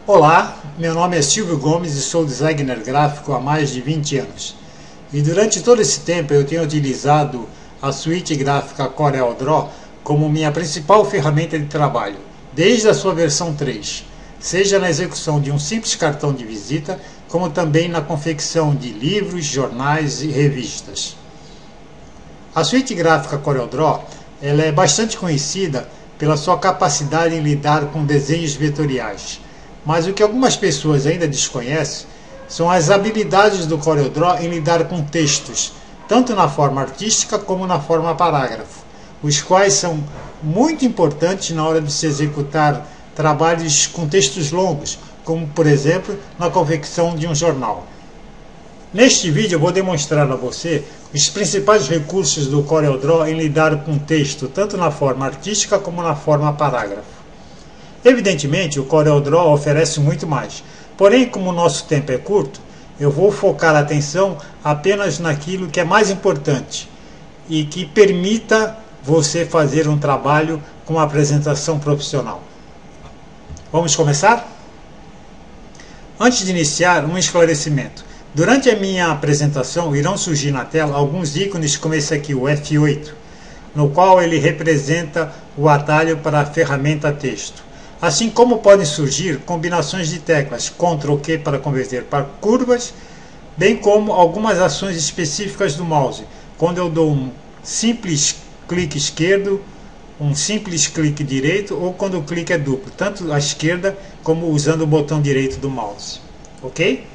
Olá, meu nome é Silvio Gomes e sou designer gráfico há mais de 20 anos. E durante todo esse tempo eu tenho utilizado a suíte gráfica CorelDRAW como minha principal ferramenta de trabalho, desde a sua versão 3, seja na execução de um simples cartão de visita, como também na confecção de livros, jornais e revistas. A suíte gráfica CorelDRAW ela é bastante conhecida pela sua capacidade em lidar com desenhos vetoriais. Mas o que algumas pessoas ainda desconhecem são as habilidades do CorelDRAW em lidar com textos, tanto na forma artística como na forma parágrafo, os quais são muito importantes na hora de se executar trabalhos com textos longos, como por exemplo na confecção de um jornal. Neste vídeo eu vou demonstrar a você os principais recursos do CorelDRAW em lidar com texto, tanto na forma artística como na forma parágrafo. Evidentemente, o CorelDRAW oferece muito mais, porém, como o nosso tempo é curto, eu vou focar a atenção apenas naquilo que é mais importante e que permita você fazer um trabalho com apresentação profissional. Vamos começar? Antes de iniciar, um esclarecimento. Durante a minha apresentação irão surgir na tela alguns ícones como esse aqui, o F8, no qual ele representa o atalho para a ferramenta texto. Assim como podem surgir combinações de teclas Ctrl+Q para converter para curvas, bem como algumas ações específicas do mouse, quando eu dou um simples clique esquerdo, um simples clique direito ou quando o clique é duplo, tanto à esquerda como usando o botão direito do mouse. Ok?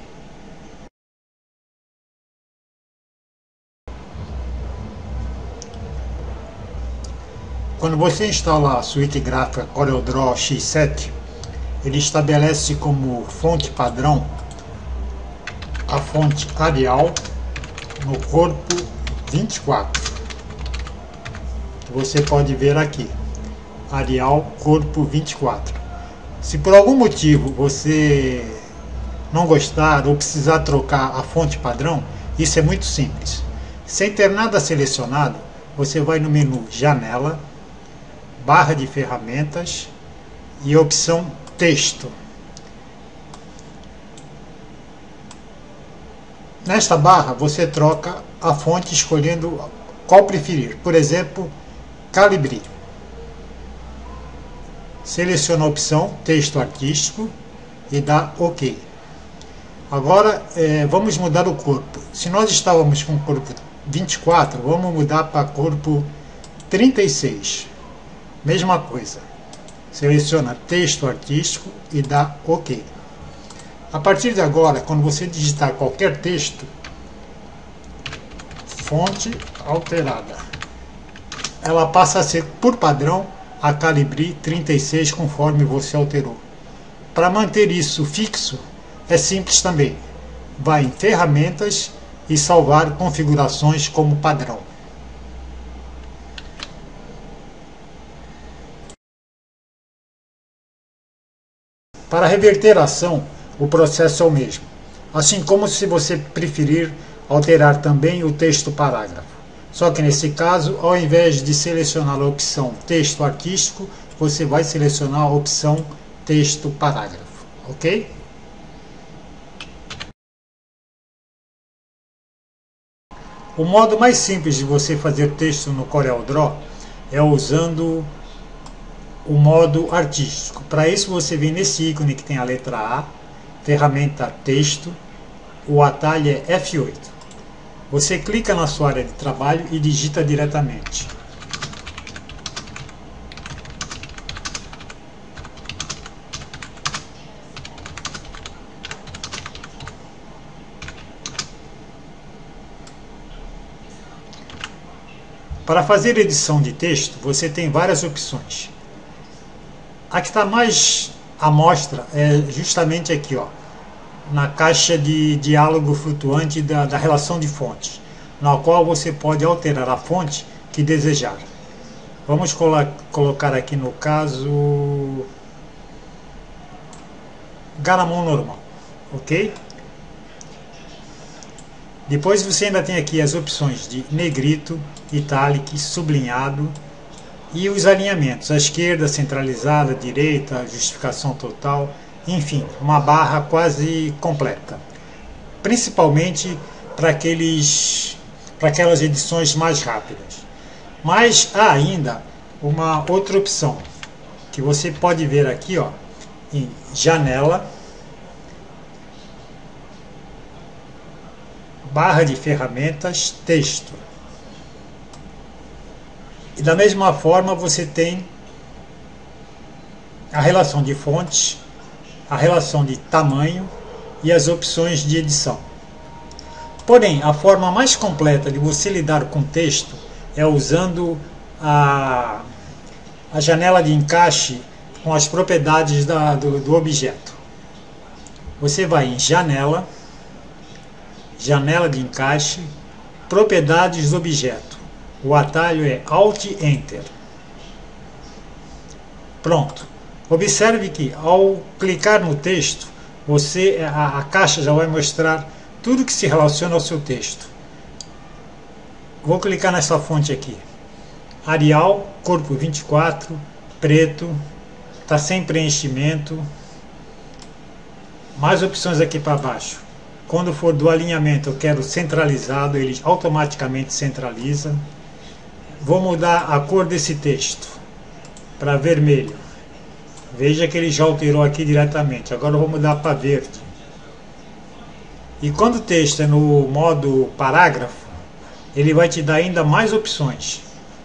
Quando você instala a suíte gráfica CorelDRAW X7, ele estabelece como fonte padrão a fonte Arial no corpo 24. Que você pode ver aqui, Arial corpo 24. Se por algum motivo você não gostar ou precisar trocar a fonte padrão, isso é muito simples. Sem ter nada selecionado, você vai no menu Janela, barra de ferramentas e opção texto. Nesta barra você troca a fonte escolhendo qual preferir, por exemplo, Calibri. Seleciona a opção texto artístico e dá OK. Agora vamos mudar o corpo. Se nós estávamos com o corpo 24, vamos mudar para corpo 36. Mesma coisa, seleciona texto artístico e dá OK. A partir de agora, quando você digitar qualquer texto, fonte alterada, ela passa a ser, por padrão, a Calibri 36 conforme você alterou. Para manter isso fixo, é simples também. Vai em ferramentas e salvar configurações como padrão. Para reverter a ação, o processo é o mesmo, assim como se você preferir alterar também o texto parágrafo. Só que nesse caso, ao invés de selecionar a opção texto artístico, você vai selecionar a opção texto parágrafo, ok? O modo mais simples de você fazer texto no CorelDRAW é usando o modo artístico. Para isso você vem nesse ícone que tem a letra A, ferramenta texto, o atalho é F8. Você clica na sua área de trabalho e digita diretamente. Para fazer edição de texto, você tem várias opções. A que está mais à mostra é justamente aqui, ó, na caixa de diálogo flutuante da relação de fontes, na qual você pode alterar a fonte que desejar. Vamos colocar aqui no caso Garamond normal, ok? Depois você ainda tem aqui as opções de negrito, italic, sublinhado e os alinhamentos, a esquerda, centralizada, a direita, justificação total enfim, uma barra quase completa, principalmente para aquelas edições mais rápidas. Mas há ainda uma outra opção que você pode ver aqui, ó, em janela, barra de ferramentas, texto. E da mesma forma você tem a relação de fontes, a relação de tamanho e as opções de edição. Porém, a forma mais completa de você lidar com texto é usando a janela de encaixe com as propriedades do objeto. Você vai em janela, janela de encaixe, propriedades do objeto. O atalho é Alt Enter. Pronto. Observe que ao clicar no texto, a caixa já vai mostrar tudo que se relaciona ao seu texto. Vou clicar nessa fonte aqui. Arial, corpo 24, preto, está sem preenchimento. Mais opções aqui para baixo. Quando for do alinhamento eu quero centralizado, ele automaticamente centraliza. Vou mudar a cor desse texto para vermelho. Veja que ele já alterou aqui diretamente. Agora eu vou mudar para verde. E quando o texto é no modo parágrafo, ele vai te dar ainda mais opções.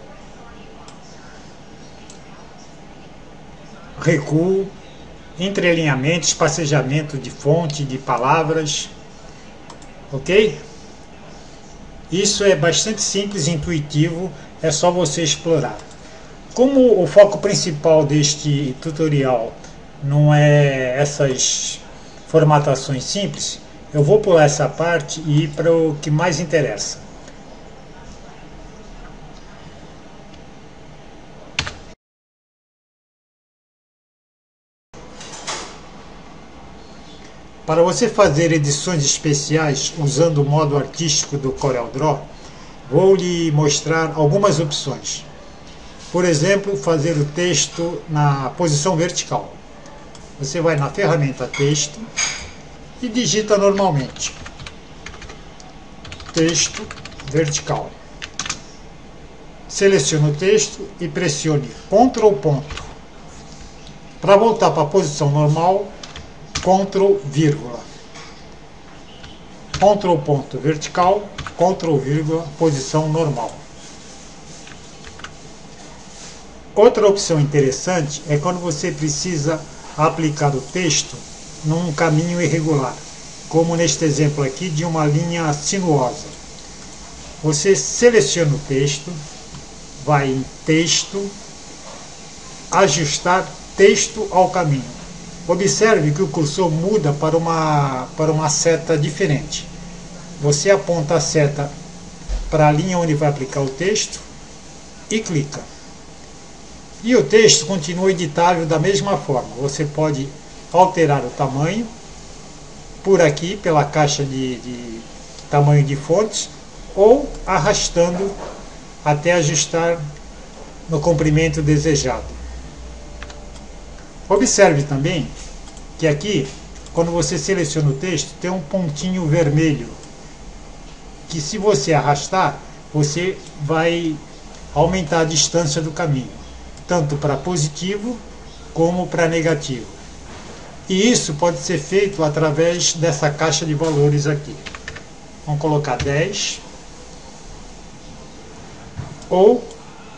Recuo, entrealinhamento, espacejamento de fonte, de palavras. Ok? Isso é bastante simples e intuitivo, é só você explorar. Como o foco principal deste tutorial não é essas formatações simples, eu vou pular essa parte e ir para o que mais interessa. Para você fazer edições especiais usando o modo artístico do CorelDRAW, vou lhe mostrar algumas opções. Por exemplo, fazer o texto na posição vertical. Você vai na ferramenta Texto e digita normalmente Texto Vertical. Selecione o texto e pressione Ctrl ponto. Para voltar para a posição normal, Ctrl vírgula. Ctrl ponto vertical, Ctrl vírgula, posição normal. Outra opção interessante é quando você precisa aplicar o texto num caminho irregular, como neste exemplo aqui de uma linha sinuosa. Você seleciona o texto, vai em Texto, Ajustar texto ao caminho. Observe que o cursor muda para uma seta diferente. Você aponta a seta para a linha onde vai aplicar o texto e clica. E o texto continua editável da mesma forma. Você pode alterar o tamanho por aqui, pela caixa de tamanho de fontes, ou arrastando até ajustar no comprimento desejado. Observe também que aqui, quando você seleciona o texto, tem um pontinho vermelho, que se você arrastar, você vai aumentar a distância do caminho, tanto para positivo como para negativo. E isso pode ser feito através dessa caixa de valores aqui. Vamos colocar 10. Ou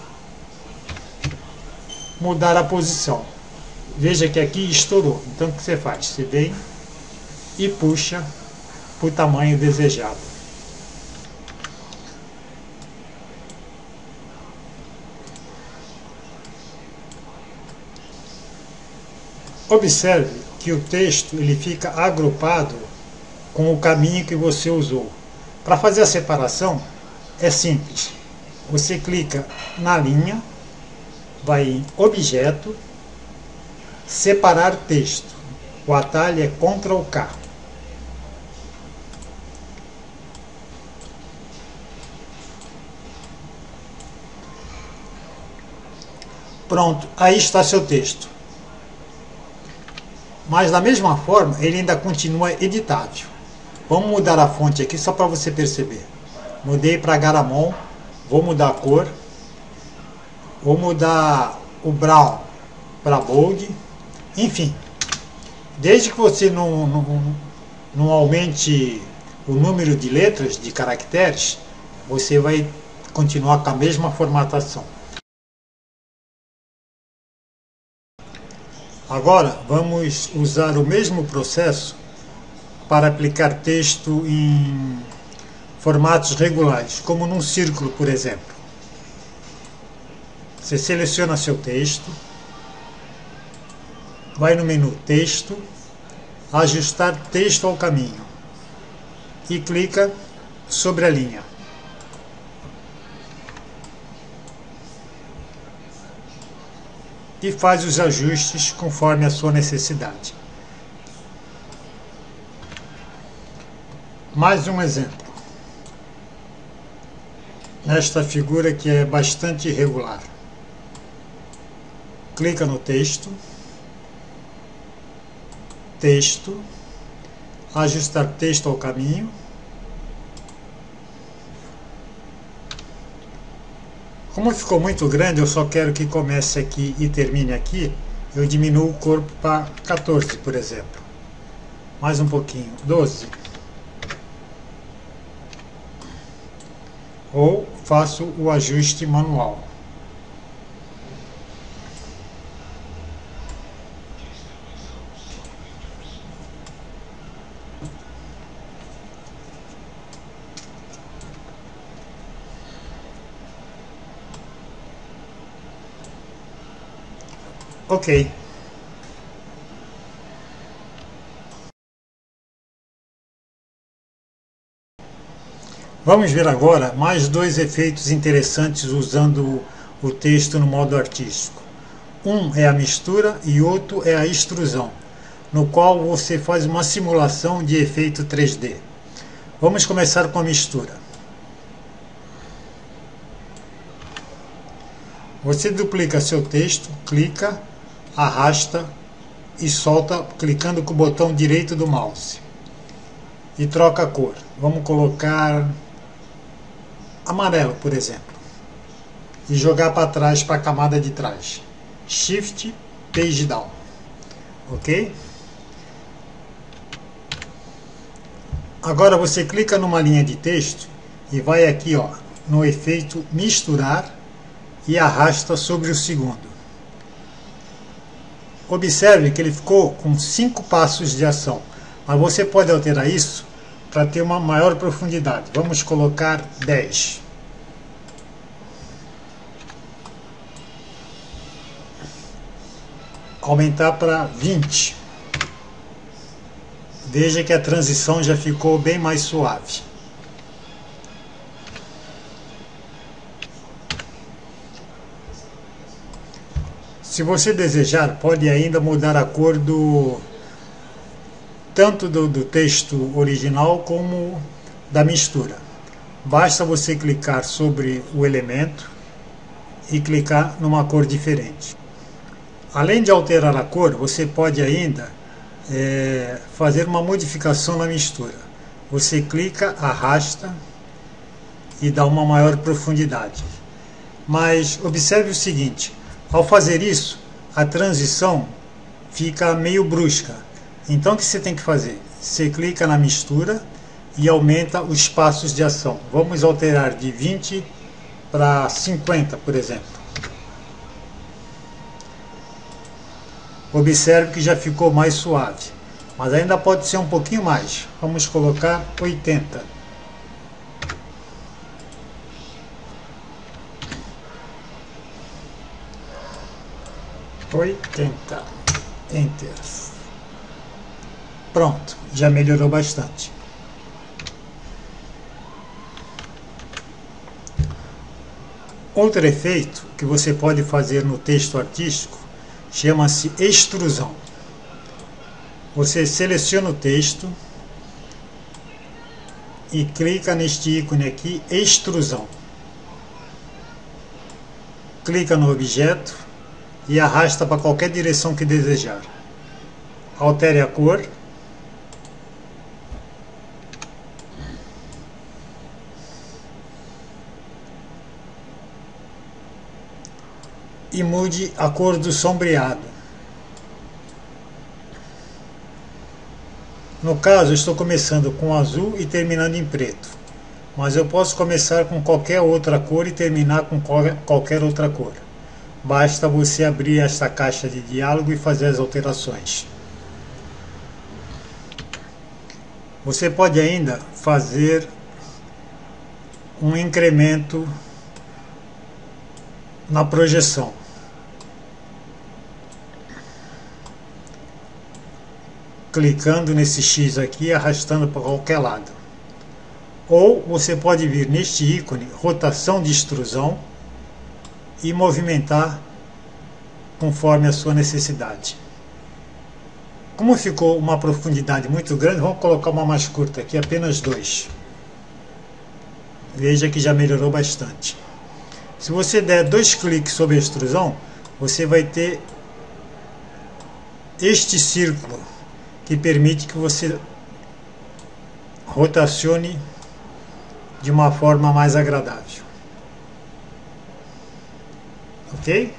mudar a posição. Veja que aqui estourou. Então o que você faz? Você vem e puxa para o tamanho desejado. Observe que o texto ele fica agrupado com o caminho que você usou. Para fazer a separação é simples. Você clica na linha, vai em Objeto, Separar texto. O atalho é Ctrl K. Pronto, aí está seu texto. Mas da mesma forma, ele ainda continua editável. Vamos mudar a fonte aqui só para você perceber. Mudei para Garamond, vou mudar a cor, vou mudar o Brown para Bold, enfim. Desde que você não aumente o número de letras, de caracteres, você vai continuar com a mesma formatação. Agora vamos usar o mesmo processo para aplicar texto em formatos regulares, como num círculo, por exemplo. Você seleciona seu texto, vai no menu Texto, Ajustar texto ao caminho e clica sobre a linha. E faz os ajustes conforme a sua necessidade. Mais um exemplo. Nesta figura que é bastante irregular. Clica no texto, Texto, Ajustar texto ao caminho. Como ficou muito grande, eu só quero que comece aqui e termine aqui, eu diminuo o corpo para 14, por exemplo. Mais um pouquinho, 12. Ou faço o ajuste manual. Ok. Vamos ver agora mais dois efeitos interessantes usando o texto no modo artístico. Um é a mistura e outro é a extrusão, no qual você faz uma simulação de efeito 3D. Vamos começar com a mistura. Você duplica seu texto, clica, arrasta e solta clicando com o botão direito do mouse. E troca a cor. Vamos colocar amarelo, por exemplo. E jogar para trás, para a camada de trás. Shift, Page Down. Ok? Agora você clica numa linha de texto e vai aqui, ó, no efeito misturar e arrasta sobre o segundo. Observe que ele ficou com 5 passos de ação, mas você pode alterar isso para ter uma maior profundidade. Vamos colocar 10. Aumentar para 20. Veja que a transição já ficou bem mais suave. Se você desejar, pode ainda mudar a cor tanto do texto original como da mistura. Basta você clicar sobre o elemento e clicar numa cor diferente. Além de alterar a cor, você pode ainda fazer uma modificação na mistura. Você clica, arrasta e dá uma maior profundidade. Mas observe o seguinte: ao fazer isso, a transição fica meio brusca. Então o que você tem que fazer? Você clica na mistura e aumenta os passos de ação. Vamos alterar de 20 para 50, por exemplo. Observe que já ficou mais suave, mas ainda pode ser um pouquinho mais. Vamos colocar 80. Enter. Pronto, já melhorou bastante. Outro efeito que você pode fazer no texto artístico chama-se extrusão. Você seleciona o texto e clica neste ícone aqui, extrusão. Clica no objeto e arrasta para qualquer direção que desejar. altere a cor. E mude a cor do sombreado. No caso, eu estou começando com azul e terminando em preto, mas eu posso começar com qualquer outra cor e terminar com qualquer outra cor. Basta você abrir esta caixa de diálogo e fazer as alterações. Você pode ainda fazer um incremento na projeção. Clicando nesse X aqui e arrastando para qualquer lado. Ou você pode vir neste ícone, rotação de extrusão, e movimentar conforme a sua necessidade. Como ficou uma profundidade muito grande, vamos colocar uma mais curta aqui, apenas 2. Veja que já melhorou bastante. Se você der 2 cliques sobre a extrusão, você vai ter este círculo que permite que você rotacione de uma forma mais agradável. Ok?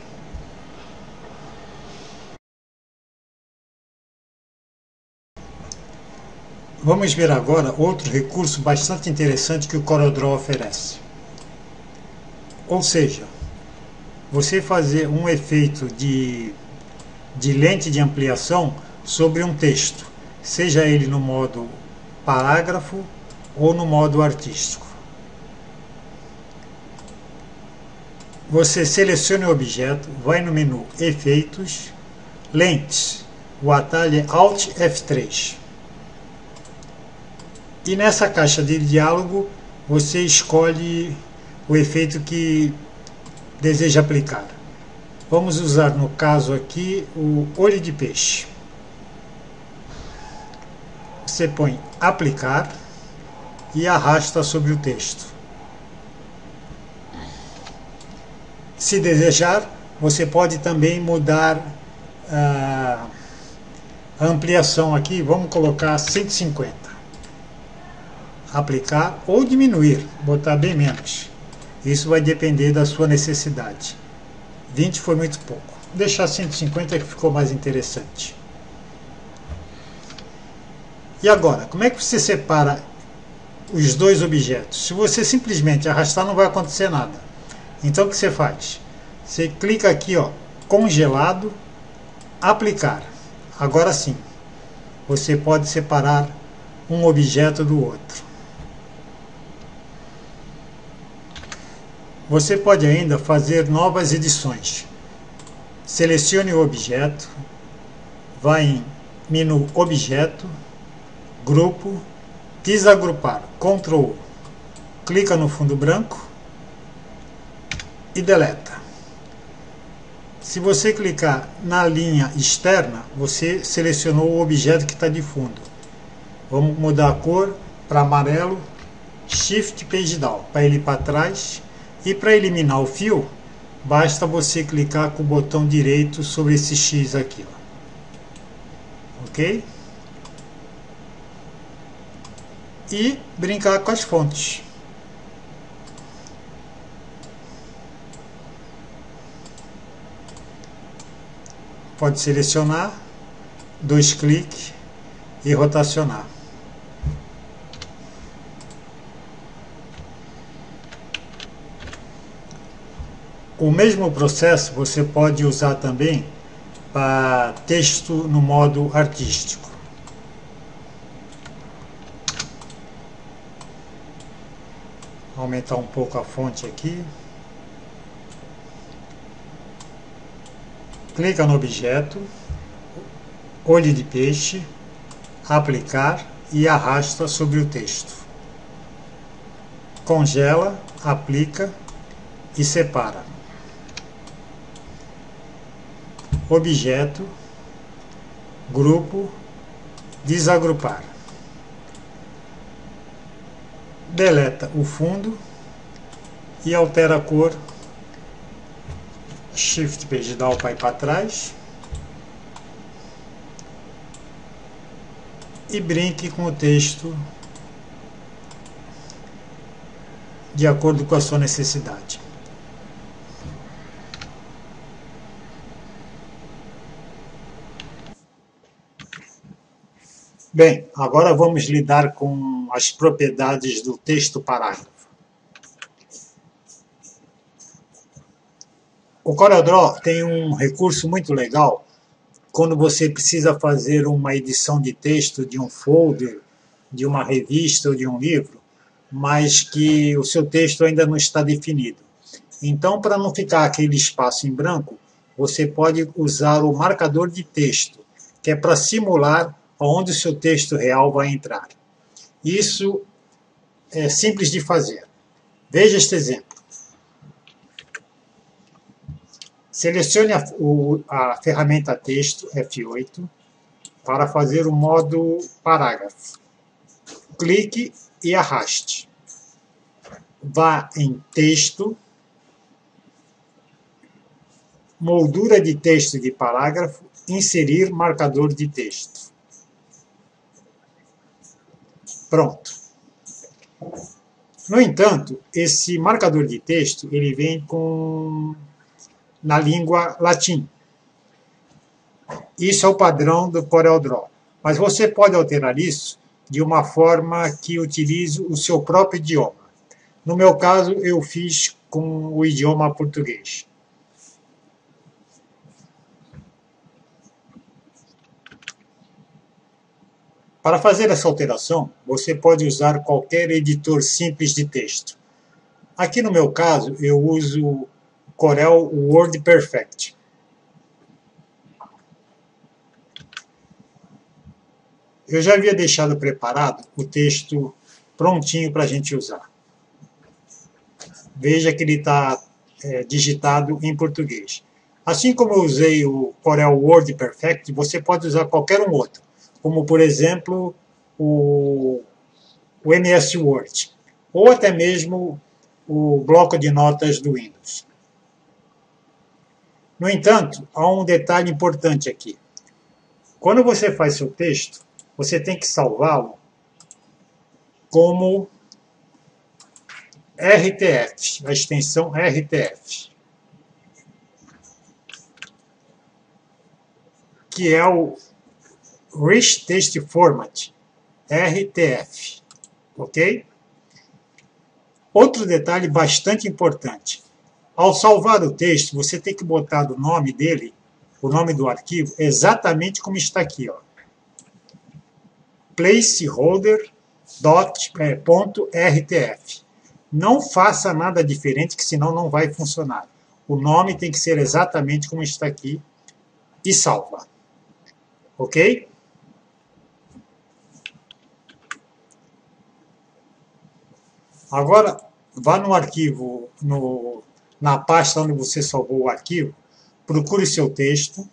Vamos ver agora outro recurso bastante interessante que o CorelDRAW oferece. Ou seja, você fazer um efeito de lente de ampliação sobre um texto, seja ele no modo parágrafo ou no modo artístico. Você seleciona o objeto, vai no menu Efeitos, Lentes, o atalho é Alt F3. E nessa caixa de diálogo você escolhe o efeito que deseja aplicar. Vamos usar no caso aqui o olho de peixe. Você põe aplicar e arrasta sobre o texto. Se desejar, você pode também mudar a ampliação aqui, vamos colocar 150. Aplicar ou diminuir, botar bem menos. Isso vai depender da sua necessidade. 20 foi muito pouco. Vou deixar 150 que ficou mais interessante. E agora, como é que você separa os dois objetos? Se você simplesmente arrastar, não vai acontecer nada. Então o que você faz? Você clica aqui, ó, congelado, aplicar. Agora sim, você pode separar um objeto do outro. Você pode ainda fazer novas edições. Selecione o objeto, vai em menu Objeto, Grupo, Desagrupar, Ctrl, clica no fundo branco e deleta. Se você clicar na linha externa, você selecionou o objeto que está de fundo. Vamos mudar a cor para amarelo, Shift Page Down, para ele ir para trás. E para eliminar o fio, basta você clicar com o botão direito sobre esse X aqui. Ó. Ok? E brincar com as fontes. Pode selecionar, 2 cliques e rotacionar. O mesmo processo você pode usar também para texto no modo artístico. Vou aumentar um pouco a fonte aqui. Clica no objeto, olho de peixe, aplicar e arrasta sobre o texto. Congela, aplica e separa. Objeto, grupo, desagrupar. Deleta o fundo e altera a cor. Shift Page Down para ir para trás. e brinque com o texto de acordo com a sua necessidade. Bem, agora vamos lidar com as propriedades do texto parágrafo. O CorelDRAW tem um recurso muito legal quando você precisa fazer uma edição de texto de um folder, de uma revista ou de um livro, mas que o seu texto ainda não está definido. Então, para não ficar aquele espaço em branco, você pode usar o marcador de texto, que é para simular onde o seu texto real vai entrar. Isso é simples de fazer. Veja este exemplo. Selecione a ferramenta texto F8 para fazer o modo parágrafo. Clique e arraste. Vá em texto, moldura de texto de parágrafo, inserir marcador de texto. Pronto. No entanto, esse marcador de texto ele vem na língua latim. Isso é o padrão do CorelDRAW. Mas você pode alterar isso de uma forma que utilize o seu próprio idioma. No meu caso, eu fiz com o idioma português. Para fazer essa alteração, você pode usar qualquer editor simples de texto. Aqui no meu caso, eu uso o Corel WordPerfect. Eu já havia deixado preparado o texto prontinho para a gente usar. Veja que ele está digitado em português. Assim como eu usei o Corel WordPerfect, você pode usar qualquer um outro, como por exemplo o MS Word, ou até mesmo o bloco de notas do Windows. No entanto, há um detalhe importante aqui. Quando você faz seu texto, você tem que salvá-lo como RTF, a extensão RTF, que é o Rich Text Format, RTF, ok? Outro detalhe bastante importante. Ao salvar o texto, você tem que botar o nome dele, o nome do arquivo, exatamente como está aqui, ó. Placeholder.rtf. Não faça nada diferente, que senão não vai funcionar. O nome tem que ser exatamente como está aqui e salva. Ok? Agora, vá no arquivo, na pasta onde você salvou o arquivo, procure seu texto.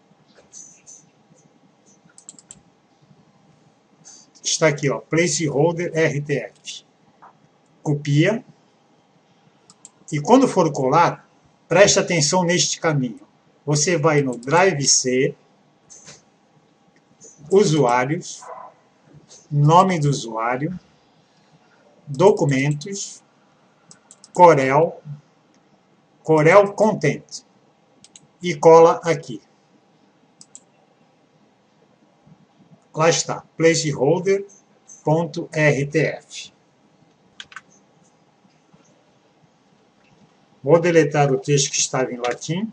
Está aqui, ó, Placeholder RTF. Copia. E quando for colar, preste atenção neste caminho. Você vai no Drive C, Usuários, Nome do usuário, Documentos, Corel Content. E cola aqui. Lá está, placeholder.rtf. Vou deletar o texto que estava em latim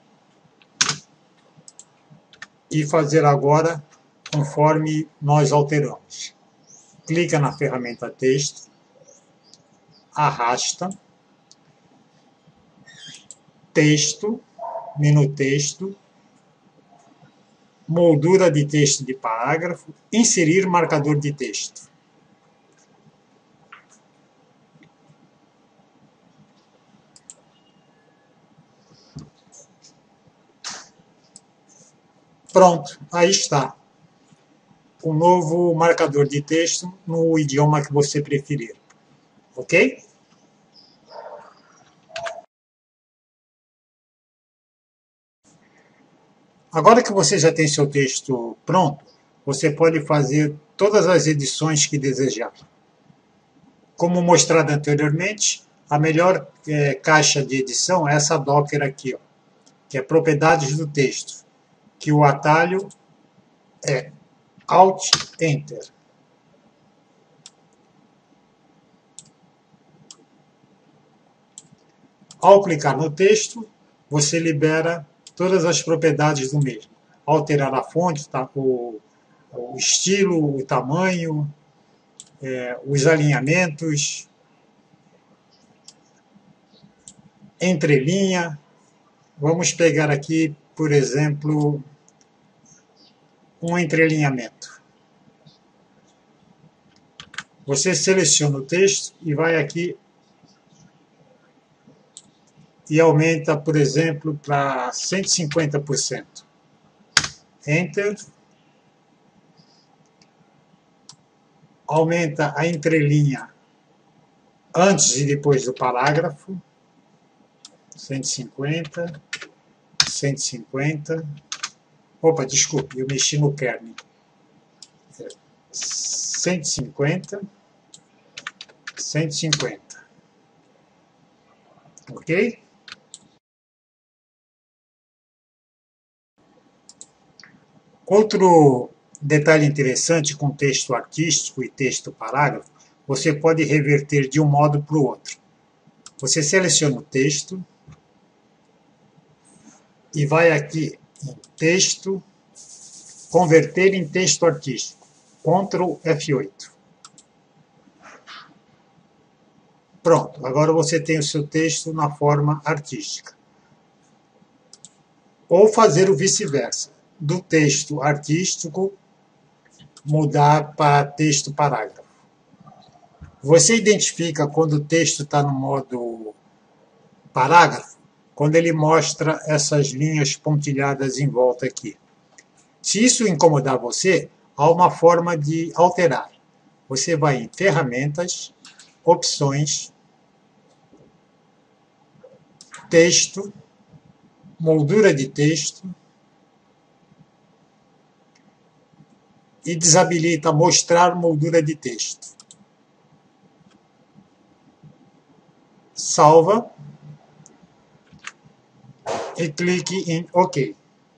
e fazer agora conforme nós alteramos. Clica na ferramenta texto, arrasta, texto, menu texto, moldura de texto de parágrafo, inserir marcador de texto. Pronto, aí está. Um novo marcador de texto no idioma que você preferir. Ok? Agora que você já tem seu texto pronto, você pode fazer todas as edições que desejar. Como mostrado anteriormente, a melhor caixa de edição é essa Docker aqui, ó, que é propriedades do texto, que o atalho é Alt Enter. Ao clicar no texto, você libera todas as propriedades do mesmo. Alterar a fonte, o estilo, o tamanho, os alinhamentos, entrelinha. Vamos pegar aqui, por exemplo, um entrelinhamento. Você seleciona o texto e vai aqui e aumenta, por exemplo, para 150%. Enter. Aumenta a entrelinha antes e depois do parágrafo. 150, 150. Opa, desculpe, eu mexi no kernel. 150, 150. Ok? Outro detalhe interessante com texto artístico e texto parágrafo, você pode reverter de um modo para o outro. Você seleciona o texto e vai aqui em texto, converter em texto artístico, Ctrl F8. Pronto, agora você tem o seu texto na forma artística. Ou fazer o vice-versa, do texto artístico mudar para texto parágrafo. Você identifica quando o texto está no modo parágrafo, quando ele mostra essas linhas pontilhadas em volta aqui. Se isso incomodar você, há uma forma de alterar. Você vai em Ferramentas, Opções, Texto, Moldura de texto e desabilita Mostrar moldura de texto. Salva e clique em OK.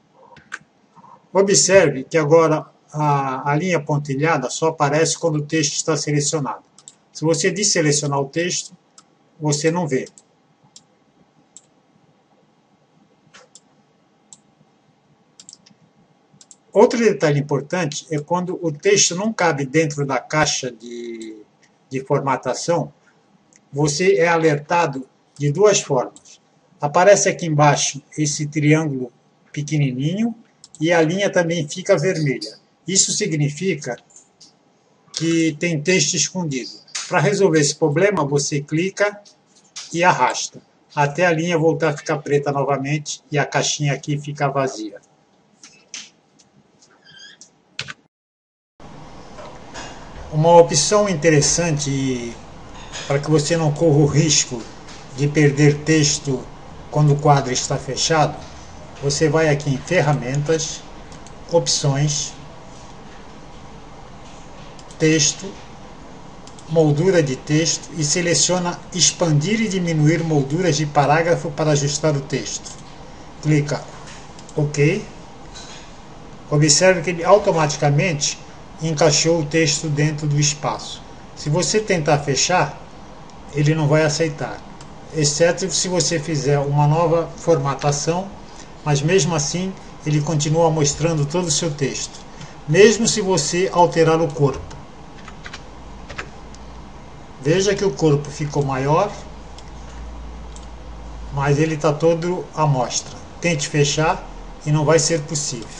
Observe que agora a linha pontilhada só aparece quando o texto está selecionado. Se você desselecionar o texto, você não vê. Outro detalhe importante é quando o texto não cabe dentro da caixa de formatação, você é alertado de duas formas. Aparece aqui embaixo esse triângulo pequenininho e a linha também fica vermelha. Isso significa que tem texto escondido. Para resolver esse problema, você clica e arrasta, até a linha voltar a ficar preta novamente e a caixinha aqui fica vazia. Uma opção interessante para que você não corra o risco de perder texto quando o quadro está fechado, você vai aqui em Ferramentas, Opções, Texto, Moldura de texto e seleciona Expandir e diminuir molduras de parágrafo para ajustar o texto. Clica OK. Observe que ele automaticamente encaixou o texto dentro do espaço. Se você tentar fechar, ele não vai aceitar, exceto se você fizer uma nova formatação, mas mesmo assim ele continua mostrando todo o seu texto, mesmo se você alterar o corpo. Veja que o corpo ficou maior, mas ele está todo à mostra. Tente fechar e não vai ser possível.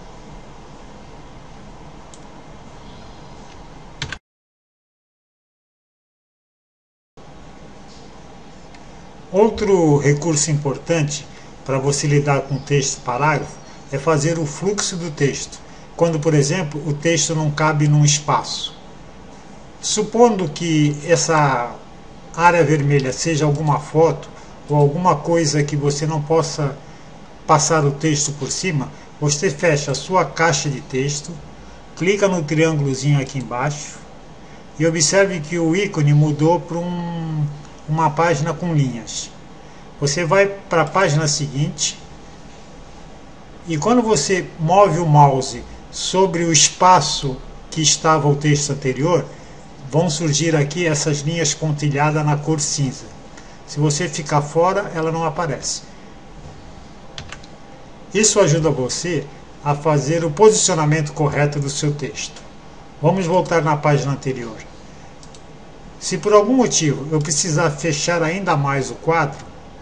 Outro recurso importante para você lidar com texto parágrafo é fazer o fluxo do texto, quando, por exemplo, o texto não cabe num espaço. Supondo que essa área vermelha seja alguma foto ou alguma coisa que você não possa passar o texto por cima, você fecha a sua caixa de texto, clica no triângulozinho aqui embaixo e observe que o ícone mudou para uma página com linhas. Você vai para a página seguinte e quando você move o mouse sobre o espaço que estava o texto anterior, vão surgir aqui essas linhas pontilhadas na cor cinza. Se você ficar fora, ela não aparece. Isso ajuda você a fazer o posicionamento correto do seu texto. Vamos voltar na página anterior. Se por algum motivo eu precisar fechar ainda mais o quadro,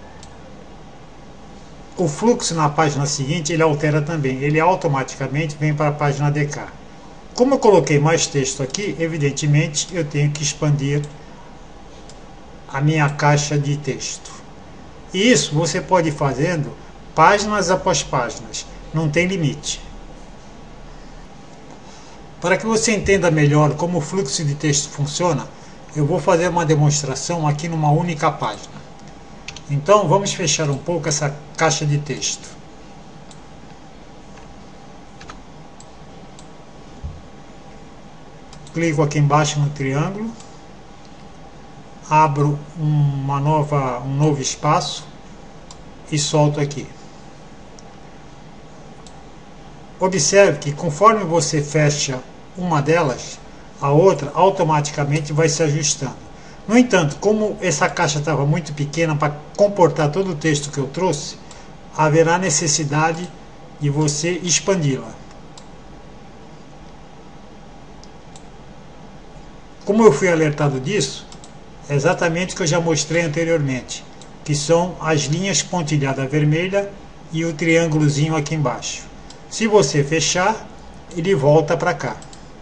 o fluxo na página seguinte ele altera também. Ele automaticamente vem para a página DK. Como eu coloquei mais texto aqui, evidentemente eu tenho que expandir a minha caixa de texto. E isso você pode ir fazendo páginas após páginas, não tem limite. Para que você entenda melhor como o fluxo de texto funciona, eu vou fazer uma demonstração aqui numa única página. Então vamos fechar um pouco essa caixa de texto. Clico aqui embaixo no triângulo, abro um novo espaço e solto aqui. Observe que conforme você fecha uma delas, a outra automaticamente vai se ajustando. No entanto, como essa caixa estava muito pequena para comportar todo o texto que eu trouxe, haverá necessidade de você expandi-la. Como eu fui alertado disso, é exatamente o que eu já mostrei anteriormente, que são as linhas pontilhada vermelha e o triângulozinho aqui embaixo. Se você fechar, ele volta para cá.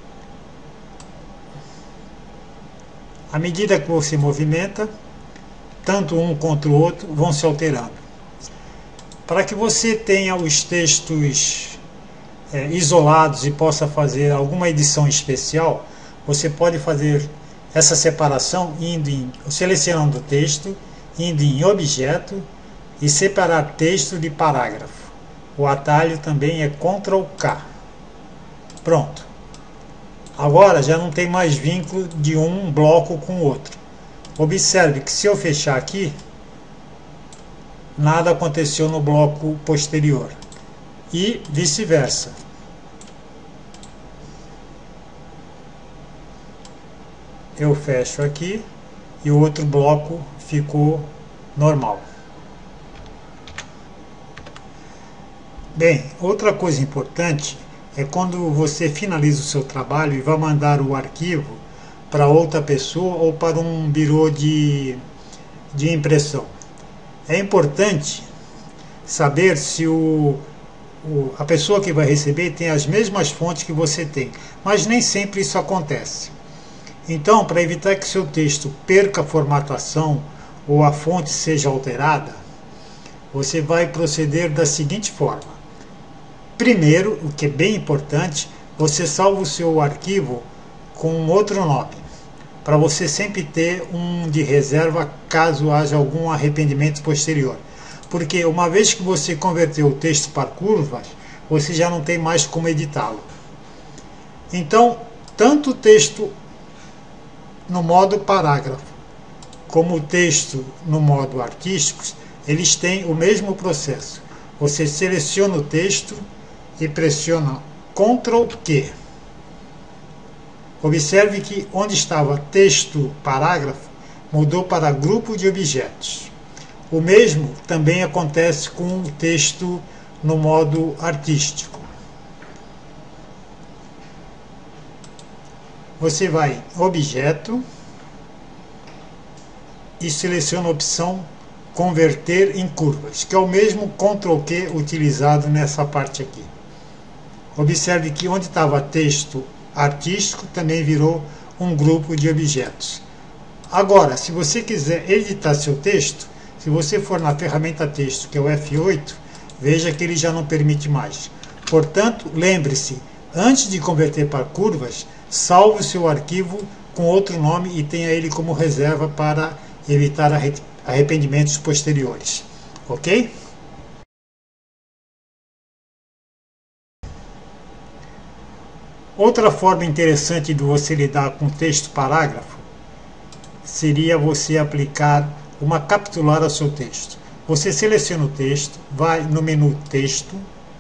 À medida que você movimenta, tanto um quanto o outro vão se alterando. Para que você tenha os textos isolados e possa fazer alguma edição especial, você pode fazer essa separação selecionando o texto, indo em objeto e separar texto de parágrafo. O atalho também é Ctrl K. Pronto. Agora já não tem mais vínculo de um bloco com o outro. Observe que se eu fechar aqui, nada aconteceu no bloco posterior. E vice-versa. Eu fecho aqui e o outro bloco ficou normal. Bem, outra coisa importante é quando você finaliza o seu trabalho e vai mandar o arquivo para outra pessoa ou para um birô de impressão. É importante saber se a pessoa que vai receber tem as mesmas fontes que você tem, mas nem sempre isso acontece. Então, para evitar que seu texto perca a formatação ou a fonte seja alterada, você vai proceder da seguinte forma. Primeiro, o que é bem importante, você salva o seu arquivo com outro nome, para você sempre ter um de reserva caso haja algum arrependimento posterior. Porque uma vez que você converteu o texto para curvas, você já não tem mais como editá-lo. Então, tanto o texto no modo parágrafo, como o texto no modo artístico, eles têm o mesmo processo. Você seleciona o texto e pressiona Ctrl Q. Observe que onde estava texto parágrafo, mudou para grupo de objetos. O mesmo também acontece com o texto no modo artístico. Você vai em Objeto e seleciona a opção Converter em curvas, que é o mesmo Ctrl Q utilizado nessa parte aqui. Observe que onde estava texto artístico também virou um grupo de objetos. Agora, se você quiser editar seu texto, se você for na ferramenta texto, que é o F8, veja que ele já não permite mais. Portanto, lembre-se, antes de converter para curvas, salve o seu arquivo com outro nome e tenha ele como reserva para evitar arrependimentos posteriores. Ok? Outra forma interessante de você lidar com texto parágrafo seria você aplicar uma capitular ao seu texto. Você seleciona o texto, vai no menu texto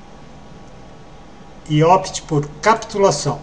e opte por capitulação.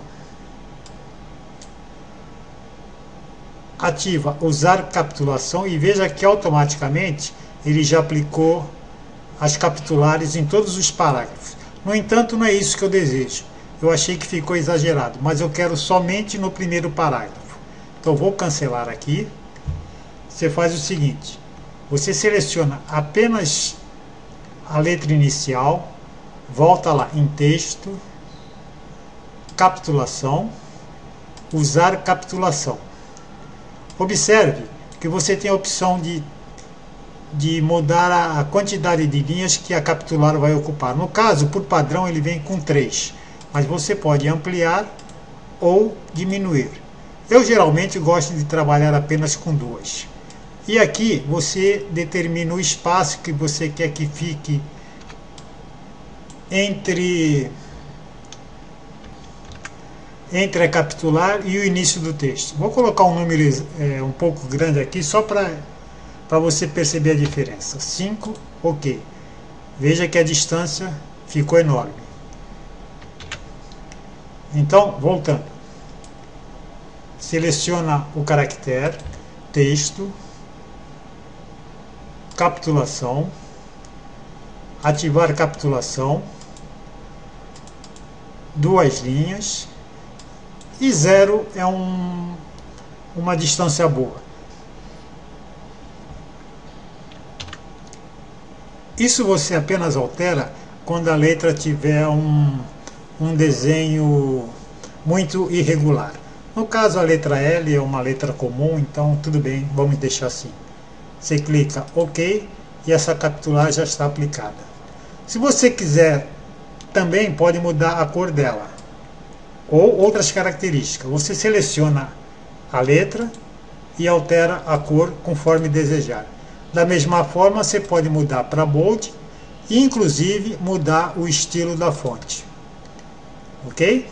Ativa usar capitulação e veja que automaticamente ele já aplicou as capitulares em todos os parágrafos. No entanto, não é isso que eu desejo. Eu achei que ficou exagerado, mas eu quero somente no primeiro parágrafo. Então vou cancelar aqui. Você faz o seguinte: você seleciona apenas a letra inicial, volta lá em texto, capitulação, usar capitulação. Observe que você tem a opção de mudar a quantidade de linhas que a capitular vai ocupar. No caso, por padrão, ele vem com 3, mas você pode ampliar ou diminuir. Eu geralmente gosto de trabalhar apenas com 2. E aqui você determina o espaço que você quer que fique entre a capitular e o início do texto. Vou colocar um número um pouco grande aqui, só para você perceber a diferença. 5, ok. Veja que a distância ficou enorme. Então, voltando. Seleciona o caractere, texto, capitulação, ativar capitulação, 2 linhas, e 0 é uma distância boa. Isso você apenas altera quando a letra tiver um desenho muito irregular. No caso, a letra L é uma letra comum, então tudo bem, vamos deixar assim. Você clica OK e essa capitular já está aplicada. Se você quiser, também pode mudar a cor dela ou outras características. Você seleciona a letra e altera a cor conforme desejar. Da mesma forma, você pode mudar para bold e inclusive mudar o estilo da fonte. Ok?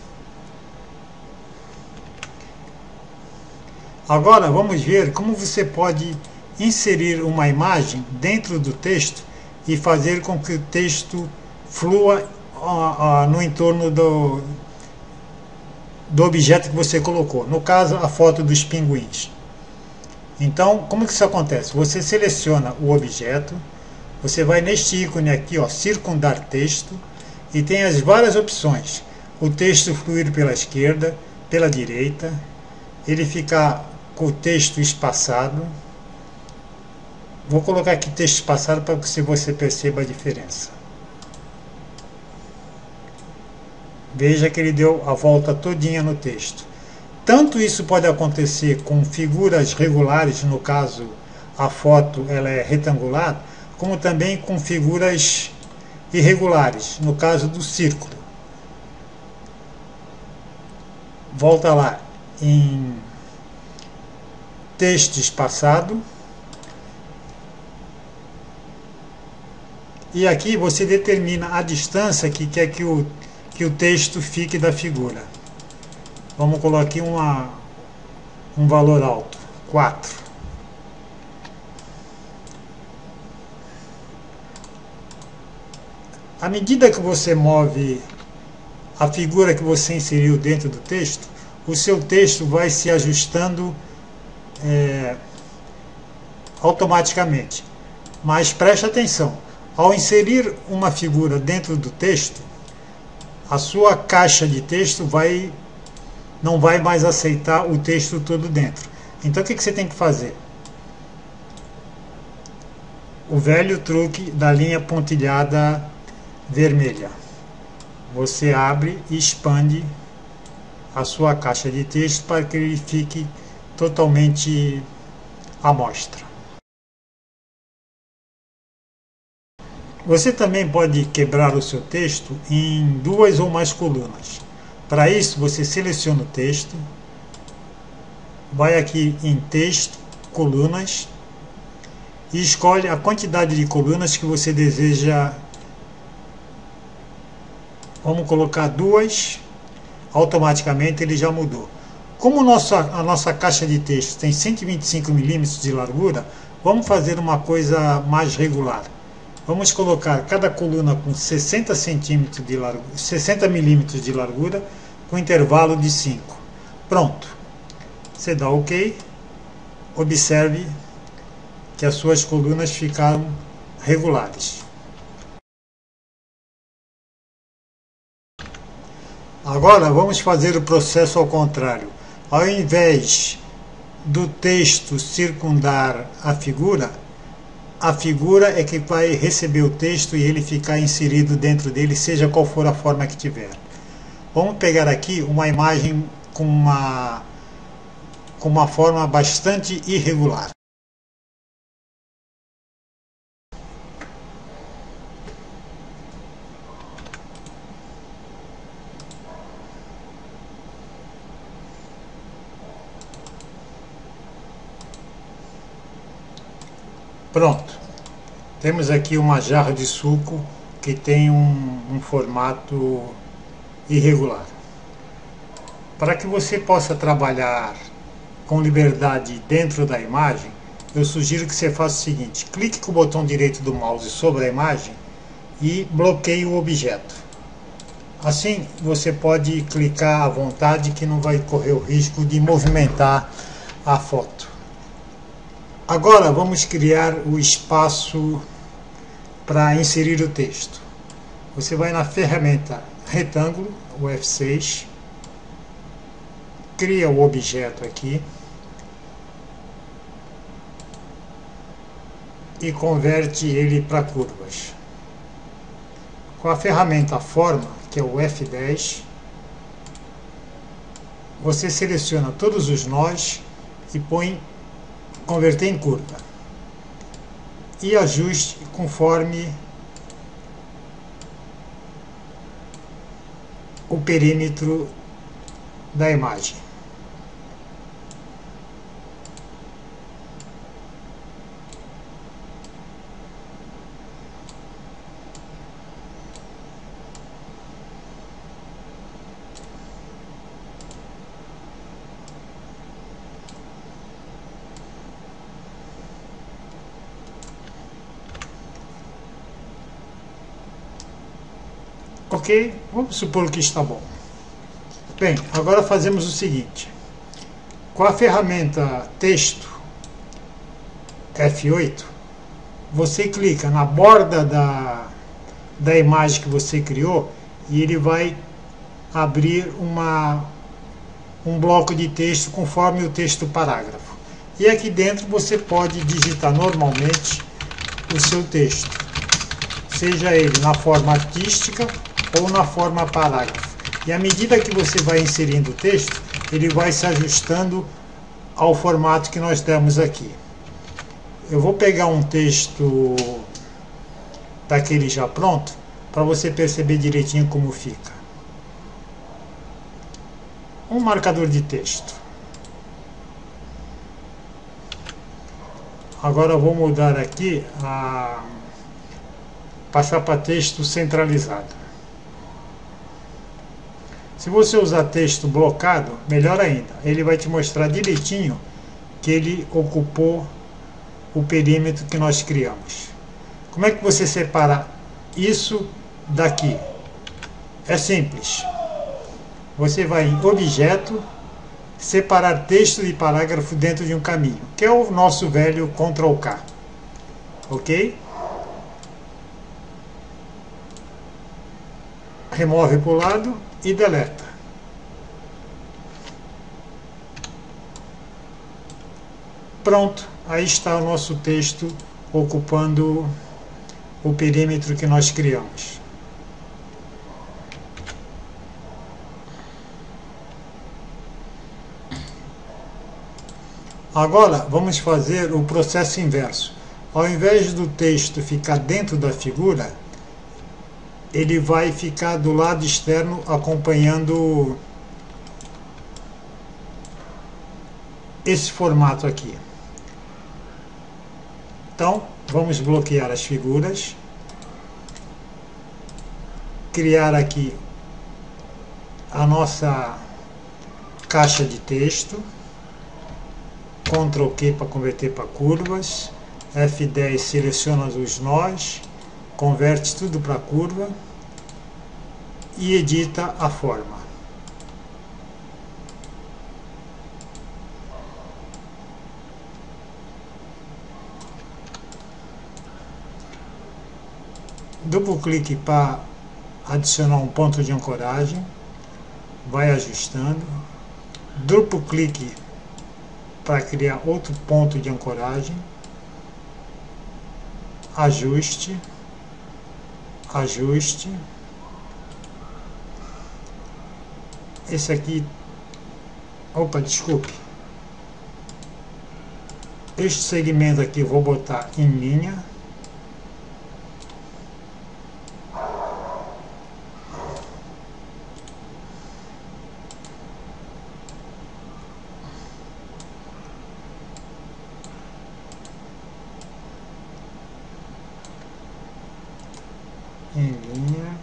Agora vamos ver como você pode inserir uma imagem dentro do texto e fazer com que o texto flua no entorno do objeto que você colocou. No caso, a foto dos pinguins. Então, como que isso acontece? Você seleciona o objeto, você vai neste ícone aqui, ó, circundar texto, e tem as várias opções. O texto fluir pela esquerda, pela direita, ele ficar com o texto espaçado. Vou colocar aqui texto espaçado para que você perceba a diferença. Veja que ele deu a volta todinha no texto. Tanto isso pode acontecer com figuras regulares, no caso a foto ela é retangular, como também com figuras irregulares, no caso do círculo. Volta lá em texto espaçado. E aqui você determina a distância que quer que o texto fique da figura. Vamos colocar aqui um valor alto, 4. À medida que você move a figura que você inseriu dentro do texto, o seu texto vai se ajustando automaticamente. Mas preste atenção, ao inserir uma figura dentro do texto, a sua caixa de texto não vai mais aceitar o texto todo dentro. Então o que você tem que fazer? O velho truque da linha pontilhada vermelha. Você abre e expande a sua caixa de texto para que ele fique totalmente à mostra. Você também pode quebrar o seu texto em 2 ou mais colunas. Para isso, você seleciona o texto, vai aqui em texto, colunas, e escolhe a quantidade de colunas que você deseja. Vamos colocar 2. automaticamente ele já mudou. Como a nossa caixa de texto tem 125 milímetros de largura, vamos fazer uma coisa mais regular. Vamos colocar cada coluna com 60 centímetros de largura, 60 milímetros de largura, com intervalo de 5. Pronto. Você dá OK. Observe que as suas colunas ficaram regulares. Agora vamos fazer o processo ao contrário. Ao invés do texto circundar a figura é que vai receber o texto e ele ficar inserido dentro dele, seja qual for a forma que tiver. Vamos pegar aqui uma imagem com uma forma bastante irregular. Pronto, temos aqui uma jarra de suco que tem um formato irregular. Para que você possa trabalhar com liberdade dentro da imagem, eu sugiro que você faça o seguinte: clique com o botão direito do mouse sobre a imagem e bloqueie o objeto. Assim você pode clicar à vontade, que não vai correr o risco de movimentar a foto. Agora vamos criar o espaço para inserir o texto. Você vai na ferramenta retângulo, o F6, cria o objeto aqui e converte ele para curvas. Com a ferramenta forma, que é o F10, você seleciona todos os nós e põe converter em curva e ajuste conforme o perímetro da imagem. Ok, vamos supor que está bom. Bem, agora fazemos o seguinte: com a ferramenta texto F8, você clica na borda da imagem que você criou e ele vai abrir um bloco de texto conforme o texto parágrafo. E aqui dentro você pode digitar normalmente o seu texto, seja ele na forma artística ou na forma parágrafo. E à medida que você vai inserindo o texto, ele vai se ajustando ao formato que nós temos aqui. Eu vou pegar um texto daquele já pronto, para você perceber direitinho como fica. Um marcador de texto. Agora eu vou mudar aqui, passar para texto centralizado. Se você usar texto blocado, melhor ainda. Ele vai te mostrar direitinho que ele ocupou o perímetro que nós criamos. Como é que você separa isso daqui? É simples. Você vai em Objeto, Separar texto de parágrafo dentro de um caminho, que é o nosso velho Ctrl+K. Ok? Remove para o lado e deleta. Pronto, aí está o nosso texto ocupando o perímetro que nós criamos. Agora vamos fazer o processo inverso. Ao invés do texto ficar dentro da figura, ele vai ficar do lado externo acompanhando esse formato aqui. Então, vamos bloquear as figuras, criar aqui a nossa caixa de texto, Ctrl Q para converter para curvas, F10 seleciona os nós, converte tudo para curva e edita a forma. Duplo clique para adicionar um ponto de ancoragem, vai ajustando. Duplo clique para criar outro ponto de ancoragem, ajuste, ajuste. Esse aqui, opa, desculpe. Este segmento aqui eu vou botar em linha. Em linha.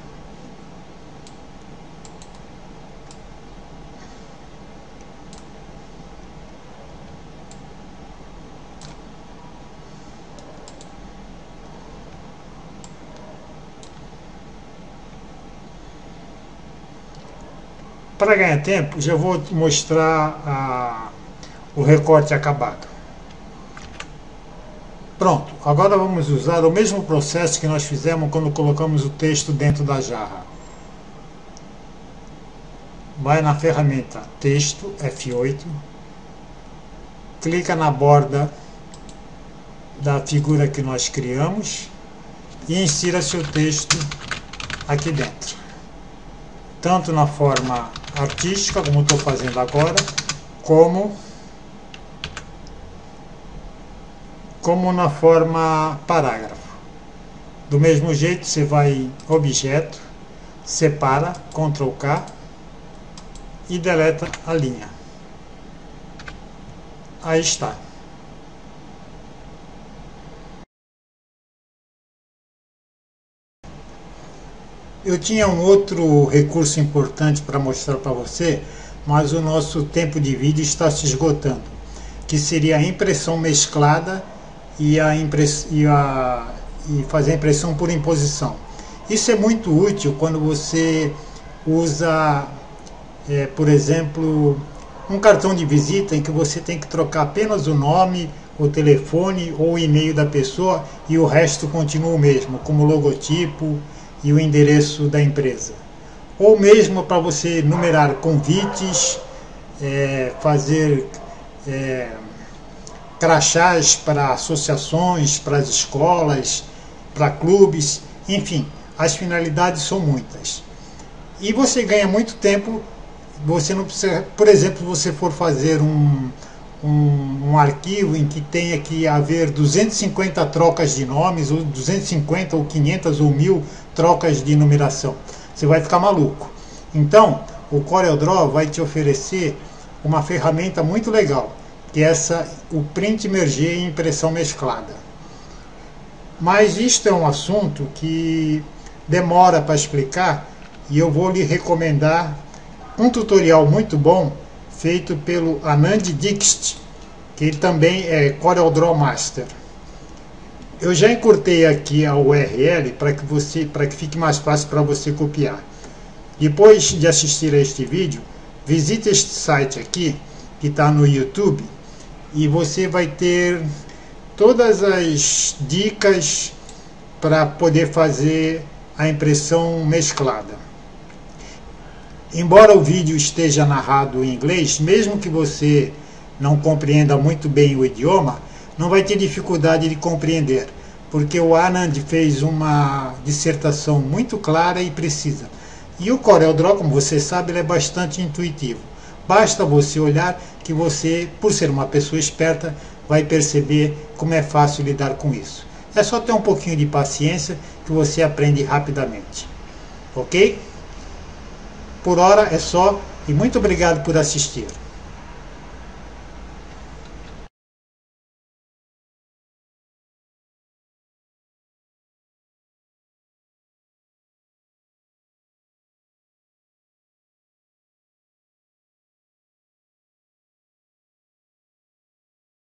Para ganhar tempo, já vou mostrar o recorte acabado. Pronto, agora vamos usar o mesmo processo que nós fizemos quando colocamos o texto dentro da jarra. Vai na ferramenta Texto, F8, clica na borda da figura que nós criamos e insira seu texto aqui dentro. Tanto na forma artística, como estou fazendo agora, como na forma parágrafo. Do mesmo jeito, você vai em Objeto, separa, Ctrl K e deleta a linha. Aí está. Eu tinha um outro recurso importante para mostrar para você, mas o nosso tempo de vídeo está se esgotando, que seria a impressão mesclada e fazer a impressão por imposição. Isso é muito útil quando você usa, por exemplo, um cartão de visita em que você tem que trocar apenas o nome, o telefone ou o e-mail da pessoa e o resto continua o mesmo, como o logotipo e o endereço da empresa. Ou mesmo para você numerar convites, fazer crachás para associações, para as escolas, para clubes, enfim, as finalidades são muitas. E você ganha muito tempo, você não precisa, por exemplo, se você for fazer um arquivo em que tenha que haver 250 trocas de nomes, ou 250, ou 500, ou 1000 trocas de numeração. Você vai ficar maluco. Então, o CorelDRAW vai te oferecer uma ferramenta muito legal, que é o Print Merge e impressão mesclada. Mas isto é um assunto que demora para explicar, e eu vou lhe recomendar um tutorial muito bom, feito pelo Anand Dixit, que ele também é CorelDRAW Master. Eu já encurtei aqui a URL para que fique mais fácil para você copiar. Depois de assistir a este vídeo, visite este site aqui, que está no YouTube, e você vai ter todas as dicas para poder fazer a impressão mesclada. Embora o vídeo esteja narrado em inglês, mesmo que você não compreenda muito bem o idioma, não vai ter dificuldade de compreender, porque o Anand fez uma dissertação muito clara e precisa. E o CorelDRAW, como você sabe, ele é bastante intuitivo. Basta você olhar que você, por ser uma pessoa esperta, vai perceber como é fácil lidar com isso. É só ter um pouquinho de paciência que você aprende rapidamente. Ok? Por hora é só, e muito obrigado por assistir.